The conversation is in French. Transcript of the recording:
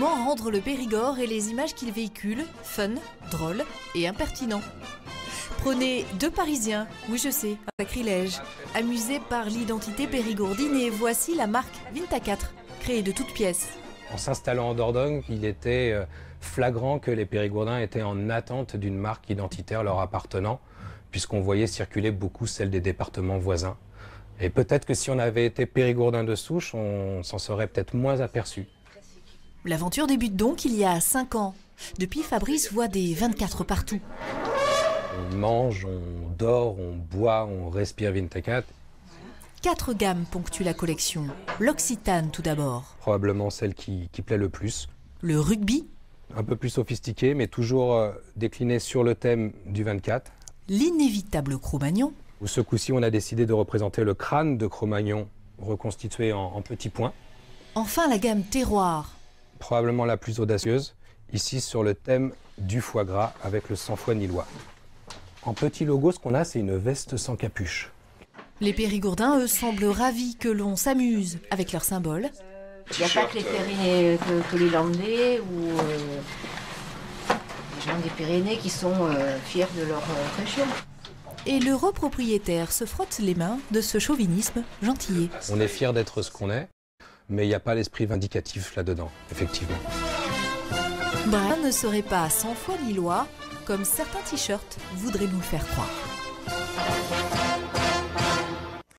Comment rendre le Périgord et les images qu'il véhicule fun, drôles et impertinents? Prenez deux Parisiens, oui je sais, un sacrilège, amusés par l'identité périgourdine, et voici la marque Vinta 4, créée de toutes pièces. En s'installant en Dordogne, il était flagrant que les Périgourdins étaient en attente d'une marque identitaire leur appartenant, puisqu'on voyait circuler beaucoup celles des départements voisins. Et peut-être que si on avait été Périgourdin de souche, on s'en serait peut-être moins aperçu. L'aventure débute donc il y a 5 ans. Depuis, Fabrice voit des 24 partout. On mange, on dort, on boit, on respire Vinta 4. 4 gammes ponctuent la collection. L'Occitane tout d'abord. Probablement celle qui plaît le plus. Le rugby. Un peu plus sophistiqué, mais toujours décliné sur le thème du 24. L'inévitable Cro-Magnon. Ce coup-ci, on a décidé de représenter le crâne de Cro-Magnon reconstitué en petits points. Enfin, la gamme terroir. Probablement la plus audacieuse, ici sur le thème du foie gras avec le sang-froid nilois. En petit logo, ce qu'on a, c'est une veste sans capuche. Les Périgourdins, eux, semblent ravis que l'on s'amuse avec leurs symboles. Il n'y a pas que les Pyrénées, que les Landais ou les gens des Pyrénées qui sont fiers de leur région. Et l'heureux propriétaire se frotte les mains de ce chauvinisme gentillet. On est fiers d'être ce qu'on est, mais il n'y a pas l'esprit vindicatif là-dedans, effectivement. Brun ne serait pas 100 fois lillois, comme certains t-shirts voudraient nous le faire croire.